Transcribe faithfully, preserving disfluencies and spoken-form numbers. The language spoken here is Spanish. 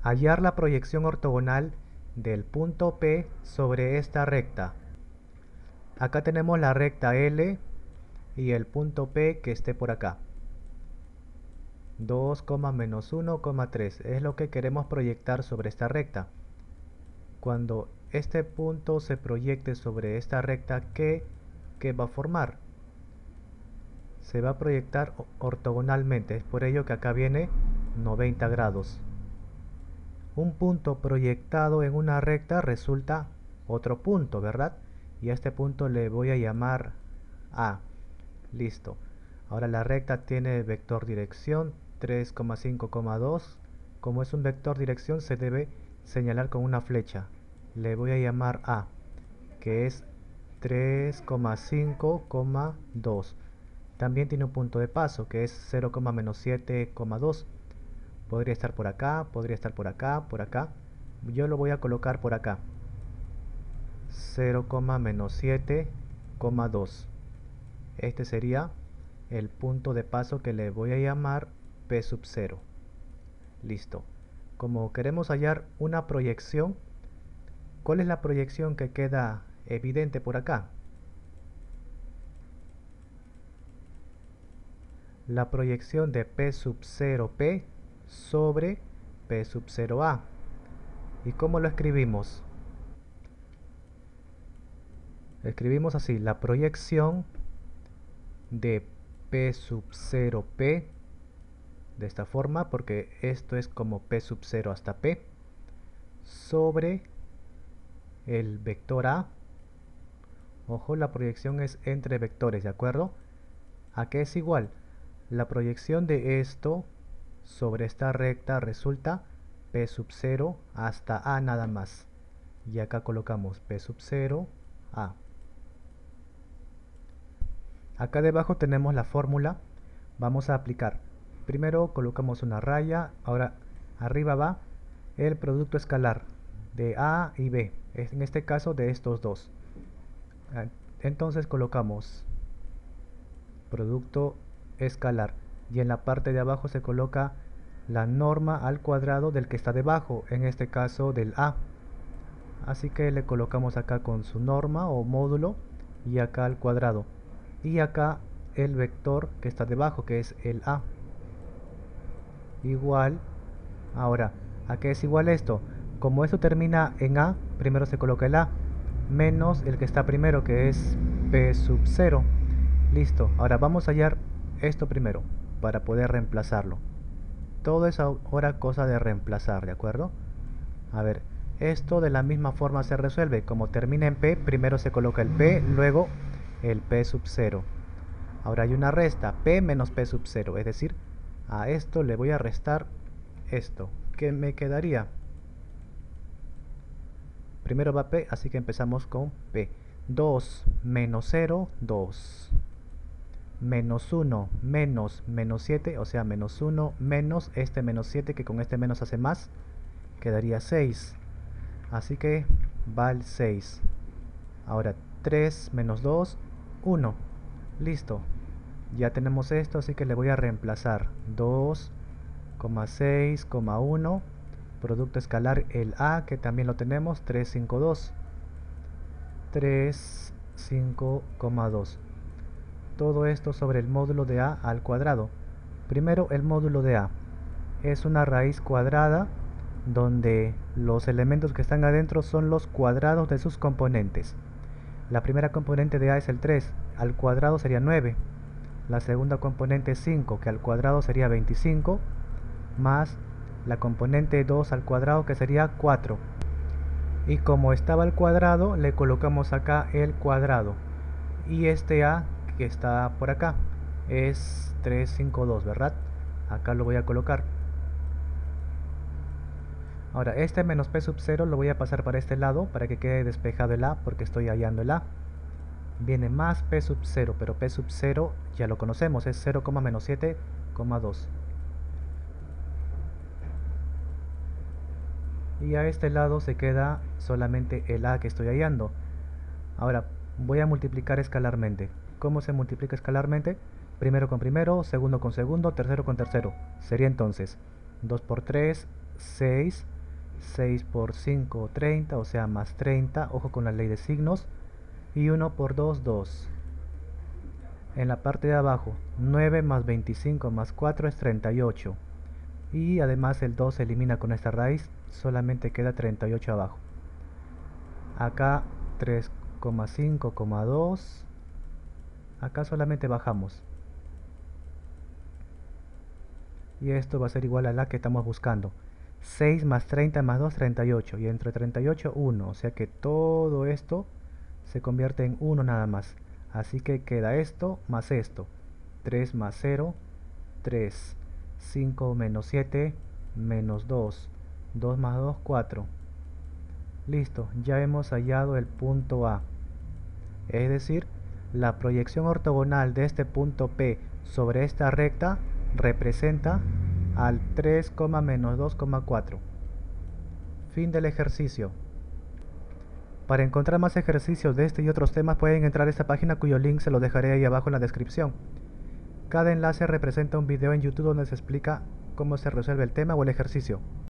Hallar la proyección ortogonal del punto P sobre esta recta. Acá tenemos la recta L y el punto P que esté por acá. dos, menos uno, tres es lo que queremos proyectar sobre esta recta. Cuando este punto se proyecte sobre esta recta, ¿qué, qué va a formar? Se va a proyectar ortogonalmente, es por ello que acá viene noventa grados. Un punto proyectado en una recta resulta otro punto, ¿verdad? Y a este punto le voy a llamar A. Listo. Ahora la recta tiene vector dirección tres, cinco, dos. Como es un vector dirección se debe señalar con una flecha. Le voy a llamar A, que es tres, cinco, dos. También tiene un punto de paso que es cero, menos siete, dos. Podría estar por acá, podría estar por acá, por acá. Yo lo voy a colocar por acá. cero, menos siete, dos. Este sería el punto de paso que le voy a llamar P sub cero. Listo. Como queremos hallar una proyección, ¿cuál es la proyección que queda evidente por acá? La proyección de P sub cero P sobre P sub cero A. ¿Y cómo lo escribimos? Escribimos así, la proyección de P sub cero P, de esta forma, porque esto es como P sub cero hasta P, sobre el vector A. Ojo, la proyección es entre vectores, ¿de acuerdo? ¿A qué es igual? La proyección de esto sobre esta recta resulta P sub cero hasta A nada más. Y acá colocamos P sub cero A. Acá debajo tenemos la fórmula. Vamos a aplicar. Primero colocamos una raya. Ahora arriba va el producto escalar de A y B. En este caso de estos dos. Entonces colocamos producto escalar. Y en la parte de abajo se coloca la norma al cuadrado del que está debajo. En este caso del A. Así que le colocamos acá con su norma o módulo. Y acá al cuadrado. Y acá el vector que está debajo, que es el A. Igual. Ahora, ¿a qué es igual esto? Como esto termina en A, primero se coloca el A, menos el que está primero, que es P sub cero. Listo. Ahora vamos a hallar esto primero, para poder reemplazarlo. Todo es ahora cosa de reemplazar, ¿de acuerdo? A ver, esto de la misma forma se resuelve. Como termina en P, primero se coloca el P, luego el P sub cero. Ahora hay una resta, P menos P sub cero, es decir, a esto le voy a restar esto. ¿Qué me quedaría? Primero va P, así que empezamos con P. dos menos cero, dos. Menos uno, menos, menos siete, o sea, menos uno, menos este menos siete, que con este menos hace más, quedaría seis. Así que va el seis. Ahora tres menos dos, uno. Listo. Ya tenemos esto, así que le voy a reemplazar dos, seis, uno. Producto escalar el A, que también lo tenemos, tres, cinco, dos. tres, cinco, dos. Todo esto sobre el módulo de A al cuadrado. Primero el módulo de A. Es una raíz cuadrada donde los elementos que están adentro son los cuadrados de sus componentes. La primera componente de A es el tres, al cuadrado sería nueve. La segunda componente es cinco, que al cuadrado sería veinticinco, más la componente dos al cuadrado, que sería cuatro. Y como estaba al cuadrado, le colocamos acá el cuadrado. Y este A, que está por acá, es trescientos cincuenta y dos, ¿verdad? Acá lo voy a colocar. Ahora, este menos P sub cero lo voy a pasar para este lado, para que quede despejado el A, porque estoy hallando el A. Viene más P sub cero, pero P sub cero ya lo conocemos, es cero, menos siete, dos. Y a este lado se queda solamente el A que estoy hallando. Ahora voy a multiplicar escalarmente. ¿Cómo se multiplica escalarmente? Primero con primero, segundo con segundo, tercero con tercero. Sería entonces dos por tres, seis, seis por cinco, treinta, o sea, más treinta, ojo con la ley de signos, y uno por dos, dos. En la parte de abajo, nueve más veinticinco más cuatro es treinta y ocho. Y además el dos se elimina con esta raíz, solamente queda treinta y ocho abajo. Acá tres coma cinco, dos. Acá solamente bajamos. Y esto va a ser igual a la que estamos buscando. seis más treinta más dos, treinta y ocho. Y entre treinta y ocho, uno. O sea que todo esto se convierte en uno nada más. Así que queda esto más esto. tres más cero, tres. cinco menos siete, menos dos. dos más dos, cuatro. Listo, ya hemos hallado el punto A. Es decir, la proyección ortogonal de este punto P sobre esta recta representa al tres, menos dos, cuatro. Fin del ejercicio. Para encontrar más ejercicios de este y otros temas pueden entrar a esta página cuyo link se lo dejaré ahí abajo en la descripción. Cada enlace representa un video en YouTube donde se explica cómo se resuelve el tema o el ejercicio.